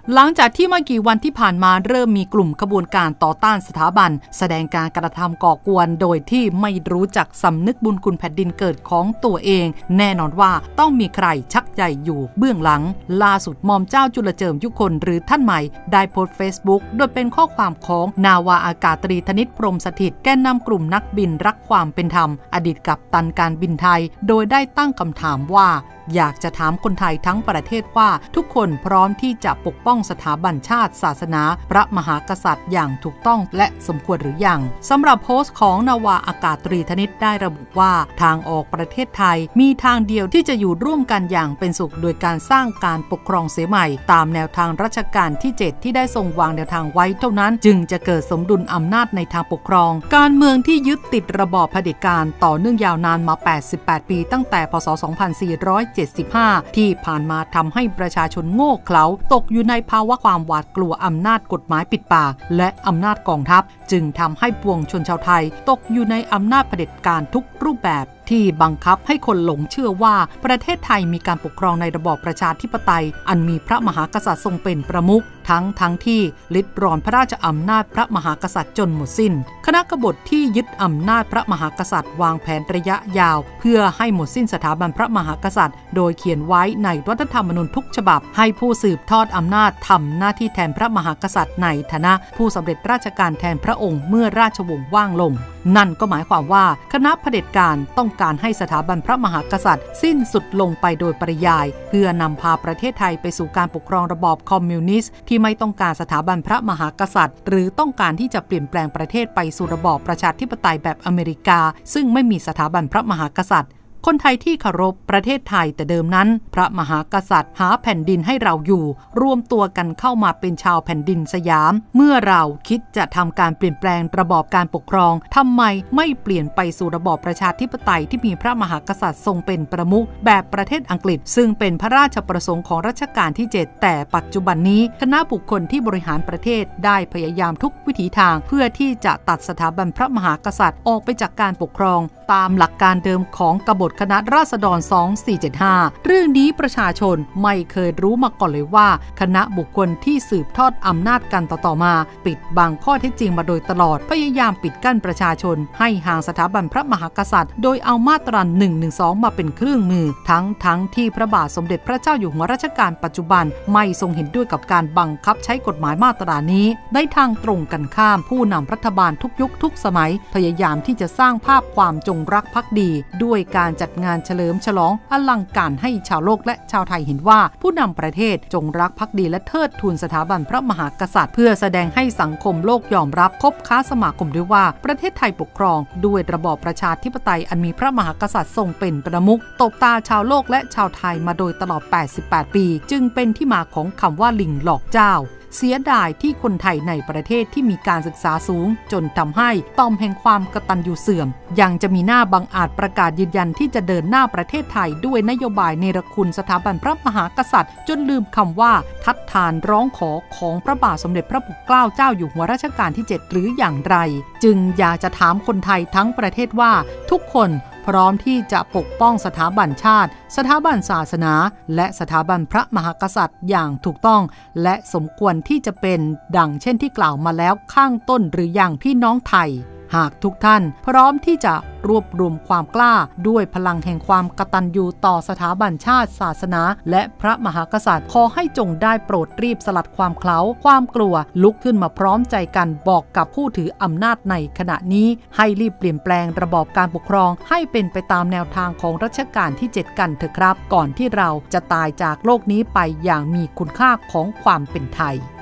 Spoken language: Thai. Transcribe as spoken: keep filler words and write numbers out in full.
หลังจากที่เมื่อกี่วันที่ผ่านมาเริ่มมีกลุ่มขบวนการต่อต้านสถาบันแสดงการกระทำก่อกวนโดยที่ไม่รู้จักสำนึกบุญคุณแผ่นดินเกิดของตัวเองแน่นอนว่าต้องมีใครชักใยอยู่เบื้องหลังล่าสุดหม่อมเจ้าจุลเจิมยุคนหรือท่านใหม่ได้โพสต์เฟซบุ๊กโดยเป็นข้อความของนาวาอากาศตรีธนิตพรหมสถิตแกนนำกลุ่มนักบินรักความเป็นธรรมอดีตกัปตันการบินไทยโดยได้ตั้งคำถามว่าอยากจะถามคนไทยทั้งประเทศว่าทุกคนพร้อมที่จะปกป้องสถาบันชาติศาสนาพระมหากษัตริย์อย่างถูกต้องและสมควรหรือยังสำหรับโพสต์ของนาวาอากาศตรีธนิตได้ระบุว่าทางออกประเทศไทยมีทางเดียวที่จะอยู่ร่วมกันอย่างเป็นสุขโดยการสร้างการปกครองเสียใหม่ตามแนวทางรัชกาลที่เจ็ดที่ได้ทรงวางแนวทางไว้เท่านั้นจึงจะเกิดสมดุลอำนาจในทางปกครองการเมืองที่ยึดติดระบอบเผด็จการต่อเนื่องยาวนานมาแปดสิบแปดปีตั้งแต่พ.ศ. สองพันสี่ร้อยเจ็ดสิบห้าที่ผ่านมาทำให้ประชาชนโง่เขลาตกอยู่ในภาวะความหวาดกลัวอำนาจกฎหมายปิดปากและอำนาจกองทัพจึงทำให้ปวงชนชาวไทยตกอยู่ในอำนาจเผด็จการทุกรูปแบบที่บังคับให้คนหลงเชื่อว่าประเทศไทยมีการปกครองในระบอบประชาธิปไตยอันมีพระมหากษัตริย์ทรงเป็นประมุขทั้งทั้งที่ลิดรอนพระราชอำนาจพระมหากษัตริย์จนหมดสิ้นคณะกบฏที่ยึดอำนาจพระมหากษัตริย์วางแผนระยะยาวเพื่อให้หมดสิ้นสถาบันพระมหากษัตริย์โดยเขียนไว้ในรัฐธรรมนูญทุกฉบับให้ผู้สืบทอดอำนาจทำหน้าที่แทนพระมหากษัตริย์ในฐานะผู้สำเร็จราชการแทนพระองค์เมื่อราชวงศ์ว่างลงนั่นก็หมายความว่าคณะเผด็จการต้องการให้สถาบันพระมหากษัตริย์สิ้นสุดลงไปโดยปริยายเพื่อนำพาประเทศไทยไปสู่การปกครองระบอบคอมมิวนิสต์ที่ไม่ต้องการสถาบันพระมหากษัตริย์หรือต้องการที่จะเปลี่ยนแปลงประเทศไปสู่ระบอบประชาธิปไตยแบบอเมริกาซึ่งไม่มีสถาบันพระมหากษัตริย์คนไทยที่เคารพประเทศไทยแต่เดิมนั้นพระมหากษัตริย์หาแผ่นดินให้เราอยู่รวมตัวกันเข้ามาเป็นชาวแผ่นดินสยามเมื่อเราคิดจะทำการเปลี่ยนแปลงระบอบการปกครองทำไมไม่เปลี่ยนไปสู่ระบอบประชาธิปไตยที่มีพระมหากษัตริย์ทรงเป็นประมุขแบบประเทศอังกฤษซึ่งเป็นพระราชประสงค์ของรัชกาลที่เจ็ดแต่ปัจจุบันนี้คณะบุคคลที่บริหารประเทศได้พยายามทุกวิถีทางเพื่อที่จะตัดสถาบันพระมหากษัตริย์ออกไปจากการปกครองตามหลักการเดิมของกบฏคณะราษฎรสองพันสี่ร้อยเจ็ดสิบห้าเรื่องนี้ประชาชนไม่เคยรู้มาก่อนเลยว่าคณะบุคคลที่สืบทอดอำนาจกันต่อๆมาปิดบังข้อเท็จจริงมาโดยตลอดพยายามปิดกั้นประชาชนให้ห่างสถาบันพระมหากษัตริย์โดยเอามาตราหนึ่งหนึ่งสองมาเป็นเครื่องมือทั้งทั้งที่พระบาทสมเด็จพระเจ้าอยู่หัวรัชกาลปัจจุบันไม่ทรงเห็นด้วยกับการบังคับใช้กฎหมายมาตรานี้ในทางตรงกันข้ามผู้นำรัฐบาลทุกยุคทุกสมัยพยายามที่จะสร้างภาพความจงรักภักดีด้วยการจัดงานเฉลิมฉลองอลังการให้ชาวโลกและชาวไทยเห็นว่าผู้นำประเทศจงรักภักดีและเทิดทูนสถาบันพระมหากษัตริย์เพื่อแสดงให้สังคมโลกยอมรับคบค้าสมาคมด้วยว่าประเทศไทยปกครองด้วยระบอบประชาธิปไตยอันมีพระมหากษัตริย์ทรงเป็นประมุขตบตาชาวโลกและชาวไทยมาโดยตลอดแปดสิบแปดปีจึงเป็นที่มาของคำว่าลิงหลอกเจ้าเสียดายที่คนไทยในประเทศที่มีการศึกษาสูงจนทำให้ต่อมแห่งความกตัญญูเสื่อมยังจะมีหน้าบังอาจประกาศยืนยันที่จะเดินหน้าประเทศไทยด้วยนโยบายเนรคุณสถาบันพระมหากษัตริย์จนลืมคำว่าทัดทานร้องขอของพระบาทสมเด็จพระปกเกล้าเจ้าอยู่หัวรัชกาลที่เจ็ดหรืออย่างไรจึงอยากจะถามคนไทยทั้งประเทศว่าทุกคนพร้อมที่จะปกป้องสถาบันชาติสถาบันศาสนาและสถาบันพระมหากษัตริย์อย่างถูกต้องและสมควรที่จะเป็นดังเช่นที่กล่าวมาแล้วข้างต้นหรืออย่างพี่น้องไทยหากทุกท่านพร้อมที่จะรวบรวมความกล้าด้วยพลังแห่งความกตัญญูต่อสถาบันชาติศาสนาและพระมหากษัตริย์ขอให้จงได้โปรดรีบสลัดความเคล้าความกลัวลุกขึ้นมาพร้อมใจกันบอกกับผู้ถืออำนาจในขณะนี้ให้รีบเปลี่ยนแปลงระบอบการปกครองให้เป็นไปตามแนวทางของรัชกาลที่เจ็ดกันเถอะครับก่อนที่เราจะตายจากโลกนี้ไปอย่างมีคุณค่าของความเป็นไทย